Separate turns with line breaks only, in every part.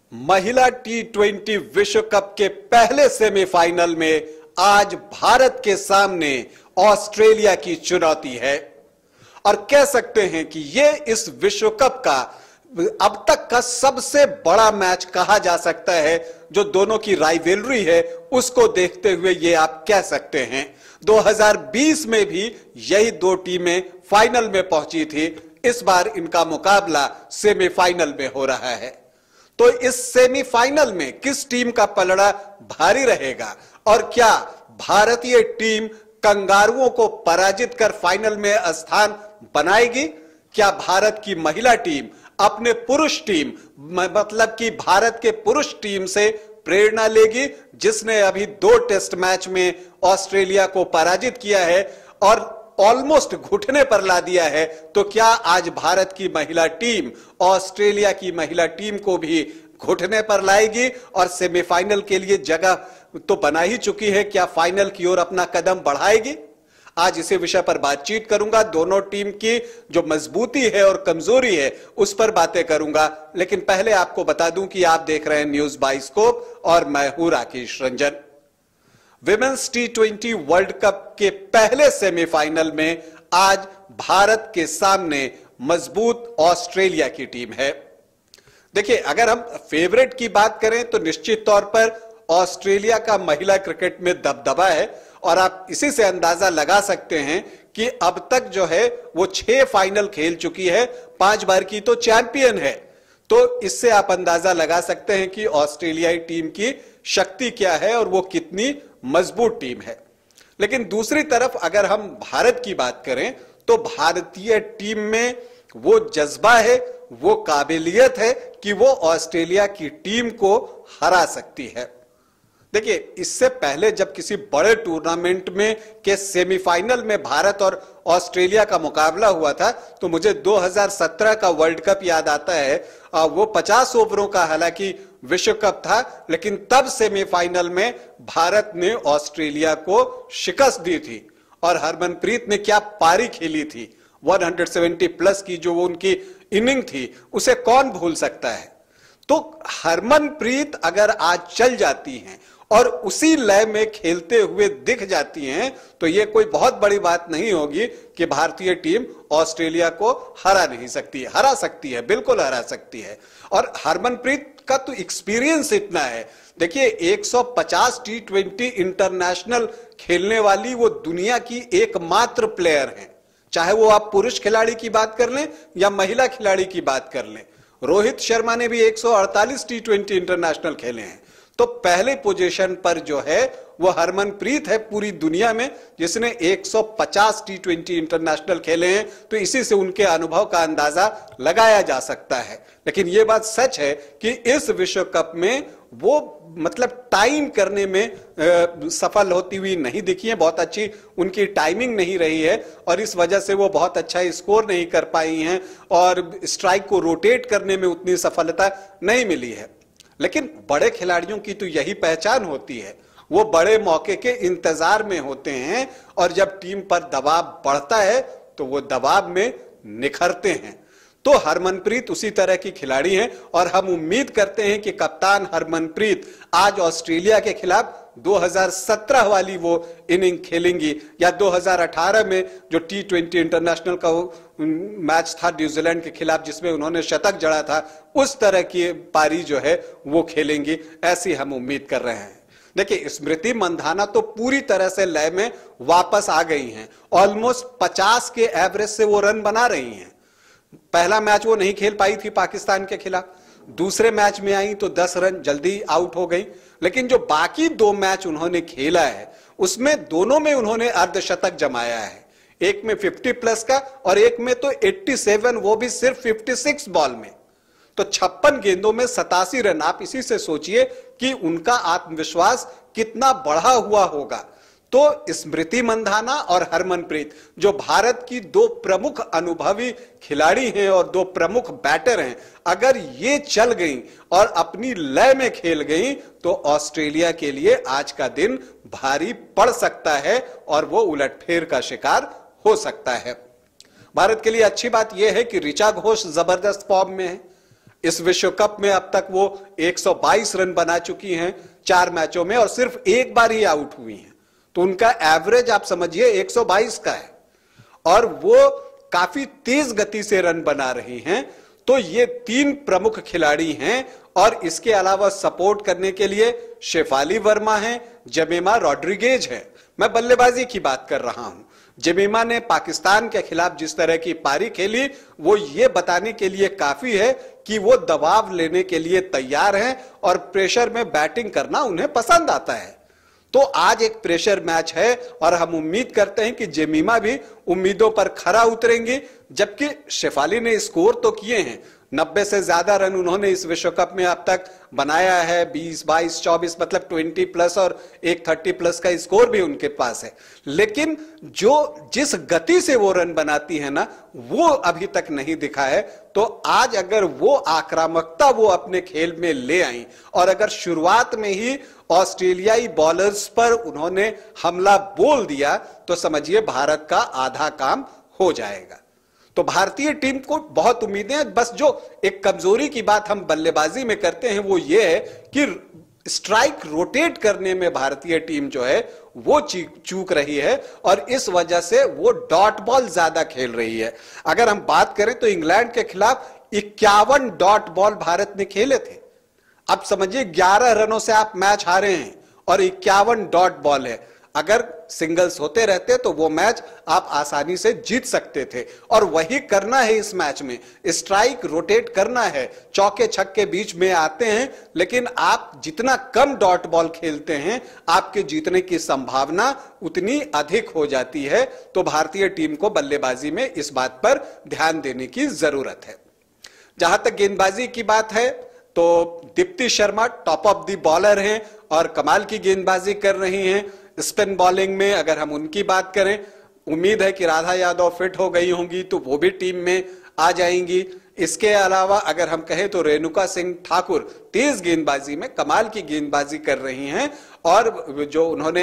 महिला टी20 विश्व कप के पहले सेमीफाइनल में आज भारत के सामने ऑस्ट्रेलिया की चुनौती है और कह सकते हैं कि यह इस विश्व कप का अब तक का सबसे बड़ा मैच कहा जा सकता है। जो दोनों की राइवलरी है उसको देखते हुए यह आप कह सकते हैं। 2020 में भी यही दो टीमें फाइनल में पहुंची थी। इस बार इनका मुकाबला सेमीफाइनल में हो रहा है। तो इस सेमीफाइनल में किस टीम का पलड़ा भारी रहेगा और क्या भारतीय टीम कंगारुओं को पराजित कर फाइनल में स्थान बनाएगी? क्या भारत की महिला टीम अपने पुरुष टीम मतलब कि भारत के पुरुष टीम से प्रेरणा लेगी, जिसने अभी 2 टेस्ट मैच में ऑस्ट्रेलिया को पराजित किया है और ऑलमोस्ट घुटने पर ला दिया है? तो क्या आज भारत की महिला टीम ऑस्ट्रेलिया की महिला टीम को भी घुटने पर लाएगी और सेमीफाइनल के लिए जगह तो बना ही चुकी है, क्या फाइनल की ओर अपना कदम बढ़ाएगी? आज इसी विषय पर बातचीत करूंगा। दोनों टीम की जो मजबूती है और कमजोरी है उस पर बातें करूंगा, लेकिन पहले आपको बता दूं कि आप देख रहे हैं न्यूज बाइस्कोप और मैं हूं राकेश रंजन। विमेंस टी20 वर्ल्ड कप के पहले सेमीफाइनल में आज भारत के सामने मजबूत ऑस्ट्रेलिया की टीम है। देखिए, अगर हम फेवरेट की बात करें तो निश्चित तौर पर ऑस्ट्रेलिया का महिला क्रिकेट में दबदबा है और आप इसी से अंदाजा लगा सकते हैं कि अब तक जो है वो 6 फाइनल खेल चुकी है, 5 बार की तो चैंपियन है। तो इससे आप अंदाजा लगा सकते हैं कि ऑस्ट्रेलियाई टीम की शक्ति क्या है और वो कितनी मजबूत टीम है। लेकिन दूसरी तरफ अगर हम भारत की बात करें तो भारतीय टीम में वो जज्बा है, वो काबिलियत है कि वो ऑस्ट्रेलिया की टीम को हरा सकती है। देखिए, इससे पहले जब किसी बड़े टूर्नामेंट में के सेमीफाइनल में भारत और ऑस्ट्रेलिया का मुकाबला हुआ था तो मुझे 2017 का वर्ल्ड कप याद आता है। वो 50 ओवरों का हालांकि विश्व कप था, लेकिन तब सेमीफाइनल में भारत ने ऑस्ट्रेलिया को शिकस्त दी थी और हरमनप्रीत ने क्या पारी खेली थी। 170 प्लस की जो उनकी इनिंग थी उसे कौन भूल सकता है। तो हरमनप्रीत अगर आज चल जाती हैं और उसी लय में खेलते हुए दिख जाती हैं तो यह कोई बहुत बड़ी बात नहीं होगी कि भारतीय टीम ऑस्ट्रेलिया को हरा नहीं सकती है। हरा सकती है, बिल्कुल हरा सकती है। और हरमनप्रीत का तो एक्सपीरियंस इतना है। देखिए, 150 टी20 इंटरनेशनल खेलने वाली वो दुनिया की एकमात्र प्लेयर हैं, चाहे वो आप पुरुष खिलाड़ी की बात कर लें या महिला खिलाड़ी की बात कर लें। रोहित शर्मा ने भी 148 टी20 इंटरनेशनल खेले हैं। तो पहले पोजीशन पर जो है वो हरमनप्रीत है पूरी दुनिया में, जिसने 150 टी20 इंटरनेशनल खेले हैं। तो इसी से उनके अनुभव का अंदाजा लगाया जा सकता है। लेकिन यह बात सच है कि इस विश्व कप में वो मतलब टाइम करने में सफल होती हुई नहीं दिखी है। बहुत अच्छी उनकी टाइमिंग नहीं रही है और इस वजह से वो बहुत अच्छा स्कोर नहीं कर पाई हैं और स्ट्राइक को रोटेट करने में उतनी सफलता नहीं मिली है। लेकिन बड़े खिलाड़ियों की तो यही पहचान होती है, वो बड़े मौके के इंतजार में होते हैं और जब टीम पर दबाव बढ़ता है तो वो दबाव में निखरते हैं। तो हरमनप्रीत उसी तरह की खिलाड़ी हैं और हम उम्मीद करते हैं कि कप्तान हरमनप्रीत आज ऑस्ट्रेलिया के खिलाफ 2017 वाली वो इनिंग खेलेंगी या 2018 में जो टी20 इंटरनेशनल का मैच था न्यूजीलैंड के खिलाफ जिसमें उन्होंने शतक जड़ा था, उस तरह की पारी जो है वो खेलेंगी, ऐसी हम उम्मीद कर रहे हैं। देखिए, स्मृति मंधाना तो पूरी तरह से लय में वापस आ गई हैं। ऑलमोस्ट 50 के एवरेज से वो रन बना रही हैं। पहला मैच वो नहीं खेल पाई थी पाकिस्तान के खिलाफ, दूसरे मैच में आई तो 10 रन जल्दी आउट हो गई। लेकिन जो बाकी 2 मैच उन्होंने खेला है उसमें दोनों में उन्होंने अर्धशतक जमाया है। एक में 50 प्लस का और एक में तो 87, वो भी सिर्फ 56 बॉल में। तो 56 गेंदों में 87 रन। आप इसी से सोचिए कि उनका आत्मविश्वास कितना बढ़ा हुआ होगा। तो स्मृति मंधाना और हरमनप्रीत जो भारत की 2 प्रमुख अनुभवी खिलाड़ी हैं और 2 प्रमुख बैटर हैं, अगर ये चल गई और अपनी लय में खेल गई तो ऑस्ट्रेलिया के लिए आज का दिन भारी पड़ सकता है और वो उलटफेर का शिकार हो सकता है। भारत के लिए अच्छी बात यह है कि ऋचा घोष जबरदस्त फॉर्म में है। इस विश्व कप में अब तक वो 122 रन बना चुकी हैं 4 मैचों में और सिर्फ एक बार ही आउट हुई हैं। तो उनका एवरेज आप समझिए 122 का है और वो काफी तेज गति से रन बना रही हैं। तो ये 3 प्रमुख खिलाड़ी हैं और इसके अलावा सपोर्ट करने के लिए शेफाली वर्मा है, जमीमा रॉड्रिगेज है। मैं बल्लेबाजी की बात कर रहा हूं। जमीमा ने पाकिस्तान के खिलाफ जिस तरह की पारी खेली वो ये बताने के लिए काफी है कि वो दबाव लेने के लिए तैयार हैं और प्रेशर में बैटिंग करना उन्हें पसंद आता है। तो आज एक प्रेशर मैच है और हम उम्मीद करते हैं कि जमीमा भी उम्मीदों पर खरा उतरेंगी। जबकि शेफाली ने स्कोर तो किए हैं, 90 से ज्यादा रन उन्होंने इस विश्व कप में अब तक बनाया है, 20, 22, 24 मतलब 20 प्लस और एक 30 प्लस का स्कोर भी उनके पास है। लेकिन जिस गति से वो रन बनाती है ना, वो अभी तक नहीं दिखा है। तो आज अगर वो आक्रामकता वो अपने खेल में ले आई और अगर शुरुआत में ही ऑस्ट्रेलियाई बॉलर्स पर उन्होंने हमला बोल दिया तो समझिए भारत का आधा काम हो जाएगा। तो भारतीय टीम को बहुत उम्मीदें हैं। बस जो एक कमजोरी की बात हम बल्लेबाजी में करते हैं वो ये है कि स्ट्राइक रोटेट करने में भारतीय टीम जो है वो चूक रही है और इस वजह से वो डॉट बॉल ज्यादा खेल रही है। अगर हम बात करें तो इंग्लैंड के खिलाफ 51 डॉट बॉल भारत ने खेले थे। अब समझिए 11 रनों से आप मैच हारे हैं और 51 डॉट बॉल है। अगर सिंगल्स होते रहते तो वो मैच आप आसानी से जीत सकते थे और वही करना है इस मैच में। स्ट्राइक रोटेट करना है, चौके छक्के बीच में आते हैं, लेकिन आप जितना कम डॉट बॉल खेलते हैं आपके जीतने की संभावना उतनी अधिक हो जाती है। तो भारतीय टीम को बल्लेबाजी में इस बात पर ध्यान देने की जरूरत है। जहां तक गेंदबाजी की बात है तो Deepti Sharma top of the bowler हैं और कमाल की गेंदबाजी कर रही हैं। स्पिन बॉलिंग में अगर हम उनकी बात करें, उम्मीद है कि राधा यादव फिट हो गई होंगी तो वो भी टीम में आ जाएंगी। इसके अलावा अगर हम कहें तो रेणुका सिंह ठाकुर तेज गेंदबाजी में कमाल की गेंदबाजी कर रही हैं और जो उन्होंने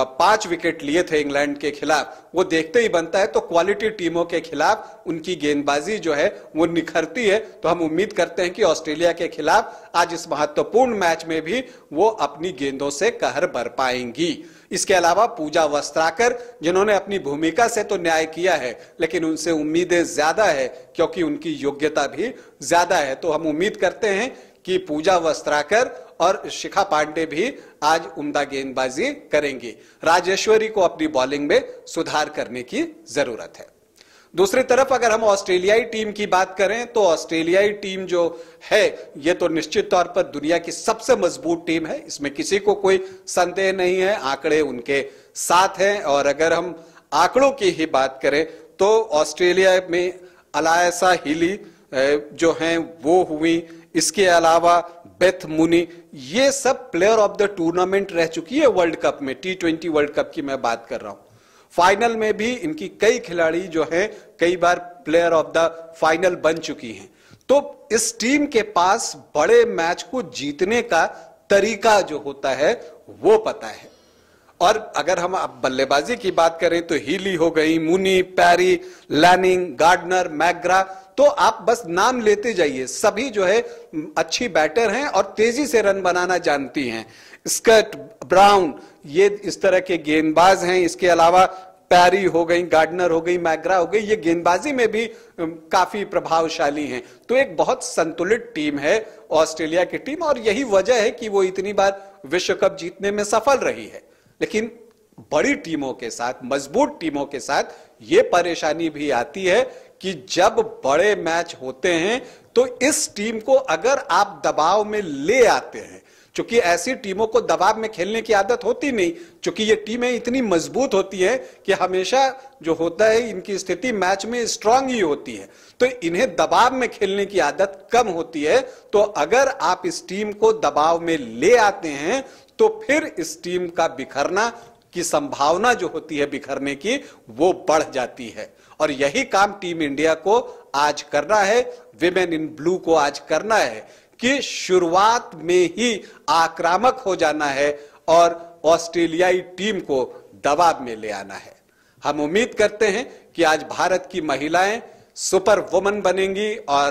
5 विकेट लिए थे इंग्लैंड के खिलाफ वो देखते ही बनता है। तो क्वालिटी टीमों के खिलाफ उनकी गेंदबाजी जो है वो निखरती है। तो हम उम्मीद करते हैं कि ऑस्ट्रेलिया के खिलाफ आज इस महत्वपूर्ण मैच में भी वो अपनी गेंदों से कहर बर पाएंगी। इसके अलावा पूजा वस्त्राकर जिन्होंने अपनी भूमिका से तो न्याय किया है लेकिन उनसे उम्मीदें ज्यादा है क्योंकि उनकी योग्यता भी ज्यादा है। तो हम उम्मीद करते हैं कि पूजा वस्त्राकर और शिखा पांडे भी आज उम्दा गेंदबाजी करेंगी। राजेश्वरी को अपनी बॉलिंग में सुधार करने की जरूरत है। दूसरी तरफ अगर हम ऑस्ट्रेलियाई टीम की बात करें तो ऑस्ट्रेलियाई टीम जो है ये तो निश्चित तौर पर दुनिया की सबसे मजबूत टीम है, इसमें किसी को कोई संदेह नहीं है। आंकड़े उनके साथ हैं और अगर हम आंकड़ों की ही बात करें तो ऑस्ट्रेलिया में अलायसा हीली जो हैं वो हुई, इसके अलावा बेथ मुनी, ये सब प्लेयर ऑफ द टूर्नामेंट रह चुकी है वर्ल्ड कप में। T20 वर्ल्ड कप की मैं बात कर रहा हूं। फाइनल में भी इनकी कई खिलाड़ी जो हैं कई बार प्लेयर ऑफ द फाइनल बन चुकी हैं। तो इस टीम के पास बड़े मैच को जीतने का तरीका जो होता है वो पता है। और अगर हम अब बल्लेबाजी की बात करें तो हीली हो गई, Mooney, Perry, Lanning, Gardner, McGrath, तो आप बस नाम लेते जाइए। सभी जो है अच्छी बैटर हैं और तेजी से रन बनाना जानती हैं। स्कट, ब्राउन, ये इस तरह के गेंदबाज हैं। इसके अलावा पैरी हो गई, गार्डनर हो गई, मैग्रा हो गई, ये गेंदबाजी में भी काफी प्रभावशाली हैं। तो एक बहुत संतुलित टीम है ऑस्ट्रेलिया की टीम और यही वजह है कि वो इतनी बार विश्व कप जीतने में सफल रही है। लेकिन बड़ी टीमों के साथ, मजबूत टीमों के साथ ये परेशानी भी आती है कि जब बड़े मैच होते हैं तो इस टीम को अगर आप दबाव में ले आते हैं, क्योंकि ऐसी टीमों को दबाव में खेलने की आदत होती नहीं, क्योंकि ये टीमें इतनी मजबूत होती हैं कि हमेशा जो होता है इनकी स्थिति मैच में स्ट्रांग ही होती है, तो इन्हें दबाव में खेलने की आदत कम होती है। तो अगर आप इस टीम को दबाव में ले आते हैं तो फिर इस टीम का बिखरना की संभावना जो होती है बिखरने की वो बढ़ जाती है। और यही काम टीम इंडिया को आज करना है, विमेन इन ब्लू को आज करना है कि शुरुआत में ही आक्रामक हो जाना है और ऑस्ट्रेलियाई टीम को दबाव में ले आना है। हम उम्मीद करते हैं कि आज भारत की महिलाएं सुपर वुमन बनेंगी और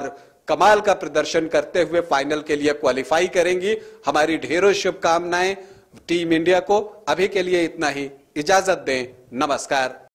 कमाल का प्रदर्शन करते हुए फाइनल के लिए क्वालिफाई करेंगी। हमारी ढेरों शुभकामनाएं टीम इंडिया को। अभी के लिए इतना ही, इजाजत दें, नमस्कार।